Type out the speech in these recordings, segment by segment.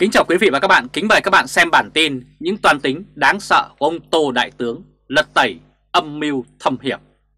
Kính chào quý vị và các bạn, kính mời các bạn xem bản tin những toan tính đáng sợ của ông Tô Đại Tướng lật tẩy âm mưu thâm hiểm.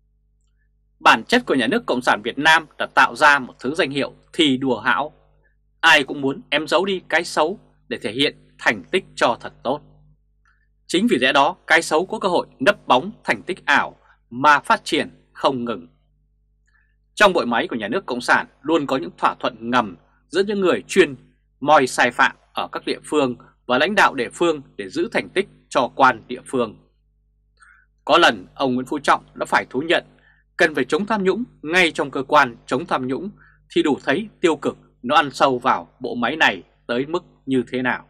Bản chất của nhà nước Cộng sản Việt Nam đã tạo ra một thứ danh hiệu thi đua hão. Ai cũng muốn em giấu đi cái xấu để thể hiện thành tích cho thật tốt. Chính vì lẽ đó cái xấu có cơ hội nấp bóng thành tích ảo mà phát triển không ngừng. Trong bộ máy của nhà nước Cộng sản luôn có những thỏa thuận ngầm giữa những người chuyên moi sai phạm ở các địa phương và lãnh đạo địa phương để giữ thành tích cho quan địa phương. Có lần ông Nguyễn Phú Trọng đã phải thú nhận cần phải chống tham nhũng ngay trong cơ quan chống tham nhũng thì đủ thấy tiêu cực nó ăn sâu vào bộ máy này tới mức như thế nào.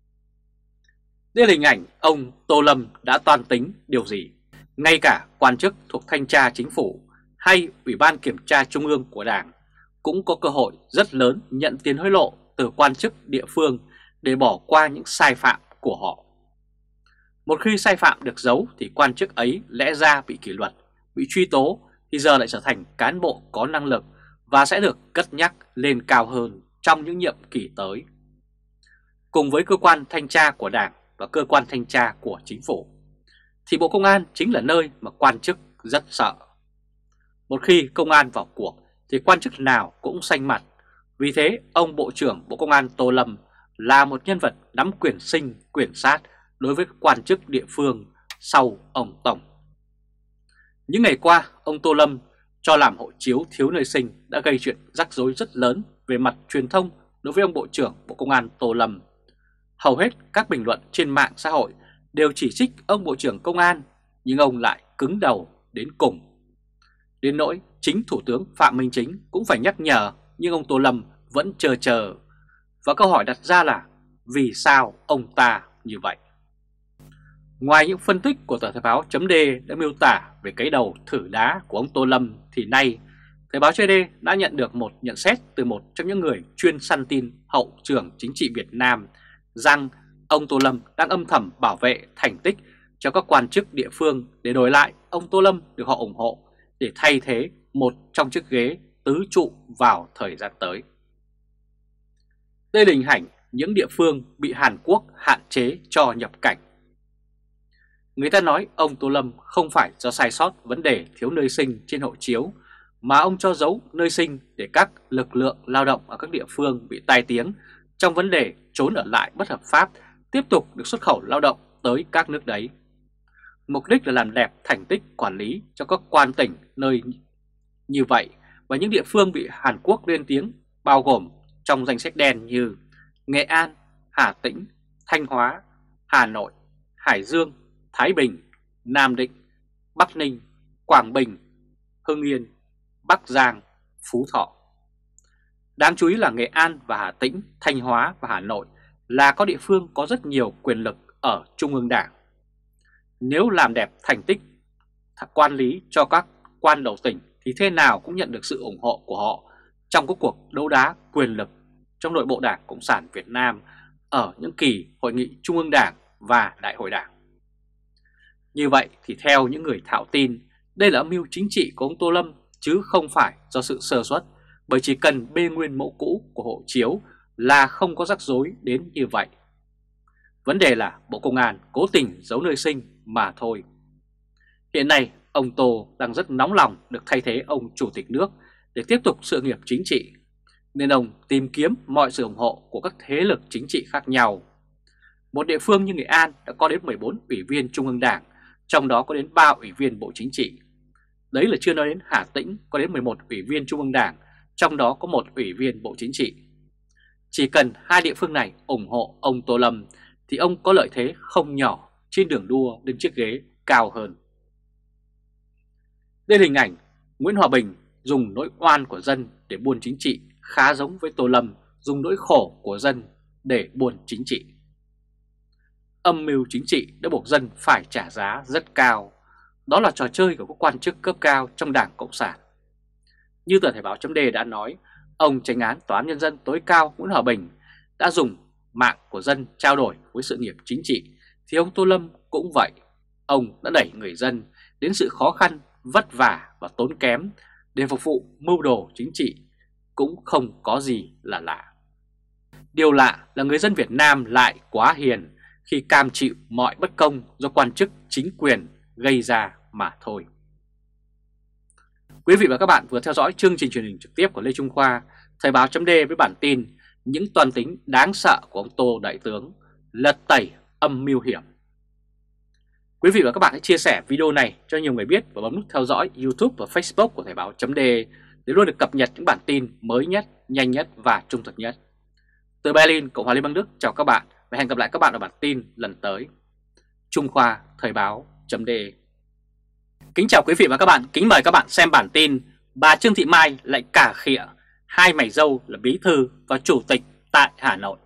Đây là hình ảnh ông Tô Lâm đã toan tính điều gì. Ngay cả quan chức thuộc Thanh tra Chính phủ hay Ủy ban Kiểm tra Trung ương của Đảng cũng có cơ hội rất lớn nhận tiền hối lộ từ quan chức địa phương để bỏ qua những sai phạm của họ. Một khi sai phạm được giấu thì quan chức ấy lẽ ra bị kỷ luật, bị truy tố thì giờ lại trở thành cán bộ có năng lực và sẽ được cất nhắc lên cao hơn trong những nhiệm kỳ tới. Cùng với cơ quan thanh tra của Đảng và cơ quan thanh tra của Chính phủ thì Bộ Công an chính là nơi mà quan chức rất sợ. Một khi công an vào cuộc thì quan chức nào cũng xanh mặt. Vì thế ông Bộ trưởng Bộ Công an Tô Lâm là một nhân vật nắm quyền sinh, quyền sát đối với quan chức địa phương sau ông Tổng. Những ngày qua, ông Tô Lâm cho làm hộ chiếu thiếu nơi sinh đã gây chuyện rắc rối rất lớn về mặt truyền thông đối với ông Bộ trưởng Bộ Công an Tô Lâm. Hầu hết các bình luận trên mạng xã hội đều chỉ trích ông Bộ trưởng Công an, nhưng ông lại cứng đầu đến cùng. Đến nỗi chính Thủ tướng Phạm Minh Chính cũng phải nhắc nhở, nhưng ông Tô Lâm vẫn chờ. Và câu hỏi đặt ra là vì sao ông ta như vậy? Ngoài những phân tích của tờ Thời báo .d đã miêu tả về cái đầu thử đá của ông Tô Lâm thì nay Thời báo .d đã nhận được một nhận xét từ một trong những người chuyên săn tin hậu trường chính trị Việt Nam rằng ông Tô Lâm đang âm thầm bảo vệ thành tích cho các quan chức địa phương để đổi lại ông Tô Lâm được họ ủng hộ để thay thế một trong chiếc ghế tứ trụ vào thời gian tới. Đây là hình ảnh những địa phương bị Hàn Quốc hạn chế cho nhập cảnh. Người ta nói ông Tô Lâm không phải do sai sót vấn đề thiếu nơi sinh trên hộ chiếu, mà ông cho giấu nơi sinh để các lực lượng lao động ở các địa phương bị tai tiếng trong vấn đề trốn ở lại bất hợp pháp tiếp tục được xuất khẩu lao động tới các nước đấy. Mục đích là làm đẹp thành tích quản lý cho các quan tỉnh nơi như vậy và những địa phương bị Hàn Quốc lên tiếng bao gồm trong danh sách đen như Nghệ An, Hà Tĩnh, Thanh Hóa, Hà Nội, Hải Dương, Thái Bình, Nam Định, Bắc Ninh, Quảng Bình, Hưng Yên, Bắc Giang, Phú Thọ. Đáng chú ý là Nghệ An và Hà Tĩnh, Thanh Hóa và Hà Nội là có địa phương có rất nhiều quyền lực ở Trung ương Đảng. Nếu làm đẹp thành tích quản lý cho các quan đầu tỉnh thì thế nào cũng nhận được sự ủng hộ của họ trong các cuộc đấu đá quyền lực trong nội bộ Đảng Cộng sản Việt Nam ở những kỳ hội nghị Trung ương Đảng và Đại hội Đảng. Như vậy thì theo những người thạo tin, đây là âm mưu chính trị của ông Tô Lâm chứ không phải do sự sơ suất, bởi chỉ cần bê nguyên mẫu cũ của hộ chiếu là không có rắc rối đến như vậy. Vấn đề là Bộ Công an cố tình giấu nơi sinh mà thôi. Hiện nay, ông Tô đang rất nóng lòng được thay thế ông Chủ tịch nước để tiếp tục sự nghiệp chính trị, nên ông tìm kiếm mọi sự ủng hộ của các thế lực chính trị khác nhau. Một địa phương như Nghệ An đã có đến 14 ủy viên Trung ương Đảng, trong đó có đến 3 ủy viên Bộ Chính trị. Đấy là chưa nói đến Hà Tĩnh có đến 11 ủy viên Trung ương Đảng, trong đó có 1 ủy viên Bộ Chính trị. Chỉ cần hai địa phương này ủng hộ ông Tô Lâm thì ông có lợi thế không nhỏ trên đường đua đến chiếc ghế cao hơn. Đây là hình ảnh Nguyễn Hòa Bình dùng nỗi oan của dân để buôn chính trị, khá giống với Tô Lâm dùng nỗi khổ của dân để buôn chính trị. Âm mưu chính trị đã buộc dân phải trả giá rất cao. Đó là trò chơi của các quan chức cấp cao trong Đảng Cộng sản. Như tờ Thời báo .d đã nói, ông Chánh án Tòa án Nhân dân tối cao Nguyễn Hòa Bình đã dùng mạng của dân trao đổi với sự nghiệp chính trị, thì ông Tô Lâm cũng vậy. Ông đã đẩy người dân đến sự khó khăn, vất vả và tốn kém để phục vụ mưu đồ chính trị, cũng không có gì là lạ. Điều lạ là người dân Việt Nam lại quá hiền khi cam chịu mọi bất công do quan chức chính quyền gây ra mà thôi. Quý vị và các bạn vừa theo dõi chương trình truyền hình trực tiếp của Lê Trung Khoa, Thời báo chấm với bản tin những toan tính đáng sợ của ông Tô Đại Tướng, lật tẩy âm mưu hiểm. Quý vị và các bạn hãy chia sẻ video này cho nhiều người biết và bấm nút theo dõi YouTube và Facebook của Thời báo chấm để luôn được cập nhật những bản tin mới nhất, nhanh nhất và trung thực nhất. Từ Berlin, Cộng hòa Liên bang Đức chào các bạn và hẹn gặp lại các bạn ở bản tin lần tới. Trung Khoa, Thời báo chấm. Kính chào quý vị và các bạn, kính mời các bạn xem bản tin bà Trương Thị Mai lại cà khịa hai mày râu là bí thư và chủ tịch tại Hà Nội.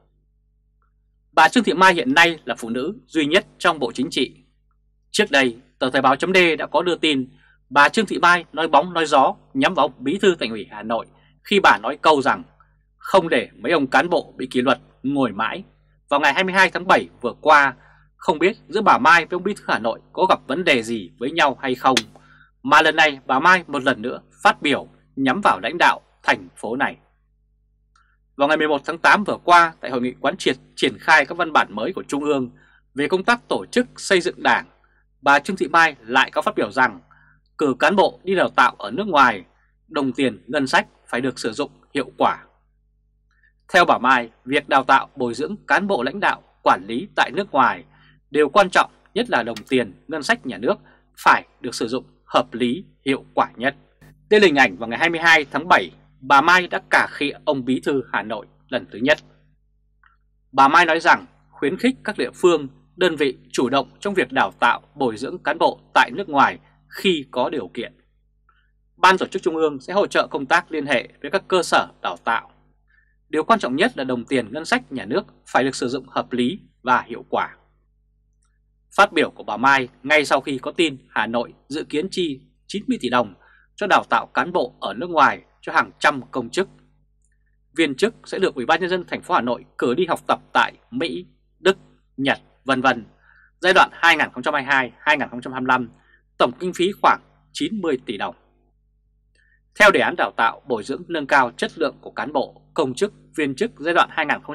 Bà Trương Thị Mai hiện nay là phụ nữ duy nhất trong Bộ Chính trị. Trước đây, tờ Thời báo chấm đã có đưa tin bà Trương Thị Mai nói bóng nói gió nhắm vào bí thư Thành ủy Hà Nội khi bà nói câu rằng không để mấy ông cán bộ bị kỷ luật ngồi mãi. Vào ngày 22 tháng 7 vừa qua, không biết giữa bà Mai với ông bí thư Hà Nội có gặp vấn đề gì với nhau hay không, mà lần này bà Mai một lần nữa phát biểu nhắm vào lãnh đạo thành phố này. Vào ngày 11 tháng 8 vừa qua, tại hội nghị quán triệt triển khai các văn bản mới của Trung ương về công tác tổ chức xây dựng Đảng, bà Trương Thị Mai lại có phát biểu rằng cử cán bộ đi đào tạo ở nước ngoài, đồng tiền ngân sách phải được sử dụng hiệu quả. Theo bà Mai, việc đào tạo bồi dưỡng cán bộ lãnh đạo quản lý tại nước ngoài đều quan trọng, nhất là đồng tiền ngân sách nhà nước phải được sử dụng hợp lý, hiệu quả nhất. Đây là hình ảnh vào ngày 22 tháng 7, bà Mai đã cà khịa ông bí thư Hà Nội lần thứ nhất. Bà Mai nói rằng khuyến khích các địa phương, đơn vị chủ động trong việc đào tạo bồi dưỡng cán bộ tại nước ngoài khi có điều kiện. Ban tổ chức Trung ương sẽ hỗ trợ công tác liên hệ với các cơ sở đào tạo. Điều quan trọng nhất là đồng tiền ngân sách nhà nước phải được sử dụng hợp lý và hiệu quả. Phát biểu của bà Mai ngay sau khi có tin Hà Nội dự kiến chi 90 tỷ đồng cho đào tạo cán bộ ở nước ngoài cho hàng trăm công chức. Viên chức sẽ được Ủy ban nhân dân thành phố Hà Nội cử đi học tập tại Mỹ, Đức, Nhật, vân vân. Giai đoạn 2022-2025, tổng kinh phí khoảng 90 tỷ đồng. Theo đề án đào tạo bồi dưỡng nâng cao chất lượng của cán bộ, công chức, viên chức giai đoạn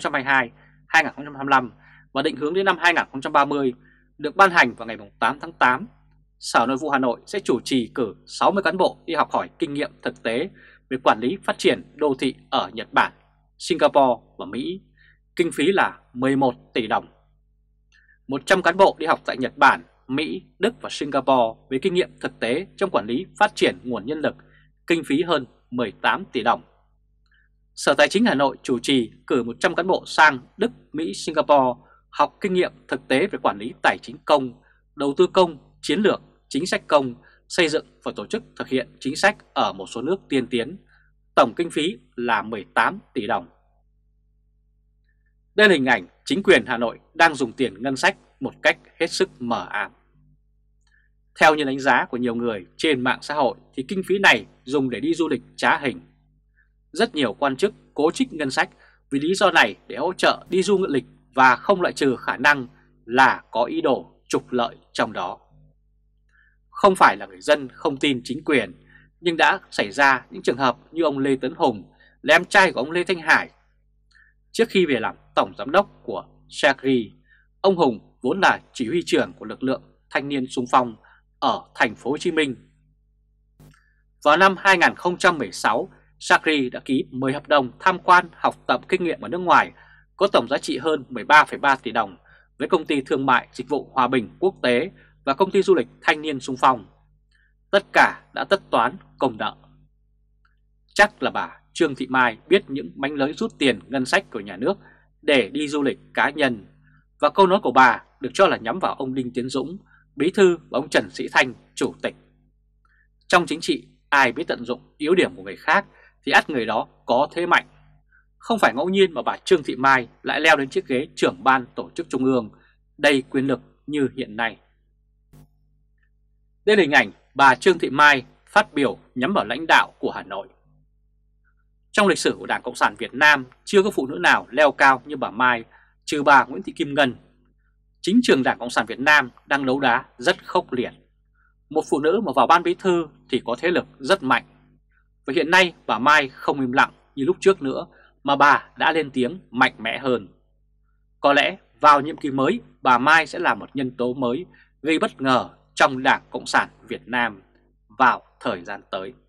2022-2025 và định hướng đến năm 2030 được ban hành vào ngày 8 tháng 8, Sở Nội vụ Hà Nội sẽ chủ trì cử 60 cán bộ đi học hỏi kinh nghiệm thực tế về quản lý phát triển đô thị ở Nhật Bản, Singapore và Mỹ, kinh phí là 11 tỷ đồng. 100 cán bộ đi học tại Nhật Bản, Mỹ, Đức và Singapore với kinh nghiệm thực tế trong quản lý phát triển nguồn nhân lực, kinh phí hơn 18 tỷ đồng. Sở Tài chính Hà Nội chủ trì cử 100 cán bộ sang Đức, Mỹ, Singapore học kinh nghiệm thực tế về quản lý tài chính công, đầu tư công, chiến lược, chính sách công, xây dựng và tổ chức thực hiện chính sách ở một số nước tiên tiến. Tổng kinh phí là 18 tỷ đồng. Đây là hình ảnh chính quyền Hà Nội đang dùng tiền ngân sách một cách hết sức mờ ám. Theo như đánh giá của nhiều người trên mạng xã hội thì kinh phí này dùng để đi du lịch trá hình. Rất nhiều quan chức cố trích ngân sách vì lý do này để hỗ trợ đi du lịch và không loại trừ khả năng là có ý đồ trục lợi trong đó. Không phải là người dân không tin chính quyền, nhưng đã xảy ra những trường hợp như ông Lê Tấn Hùng là em trai của ông Lê Thanh Hải. Trước khi về làm tổng giám đốc của Sacri, ông Hùng vốn là chỉ huy trưởng của lực lượng thanh niên xung phong ở thành phố Hồ Chí Minh. Vào năm 2016, Sacri đã ký 10 hợp đồng tham quan học tập kinh nghiệm ở nước ngoài có tổng giá trị hơn 13,3 tỷ đồng với công ty thương mại dịch vụ Hòa Bình Quốc tế và công ty du lịch thanh niên xung phong. Tất cả đã tất toán công nợ. Chắc là bà Trương Thị Mai biết những mánh lới rút tiền ngân sách của nhà nước để đi du lịch cá nhân, và câu nói của bà được cho là nhắm vào ông Đinh Tiến Dũng, bí thư, và ông Trần Sĩ Thanh, chủ tịch. Trong chính trị, ai biết tận dụng yếu điểm của người khác thì ắt người đó có thế mạnh. Không phải ngẫu nhiên mà bà Trương Thị Mai lại leo đến chiếc ghế trưởng ban tổ chức Trung ương đầy quyền lực như hiện nay. Đây là hình ảnh bà Trương Thị Mai phát biểu nhắm vào lãnh đạo của Hà Nội. Trong lịch sử của Đảng Cộng sản Việt Nam chưa có phụ nữ nào leo cao như bà Mai, trừ bà Nguyễn Thị Kim Ngân. Chính trường Đảng Cộng sản Việt Nam đang đấu đá rất khốc liệt. Một phụ nữ mà vào ban bí thư thì có thế lực rất mạnh. Và hiện nay bà Mai không im lặng như lúc trước nữa, mà bà đã lên tiếng mạnh mẽ hơn. Có lẽ vào nhiệm kỳ mới, bà Mai sẽ là một nhân tố mới gây bất ngờ trong Đảng Cộng sản Việt Nam vào thời gian tới.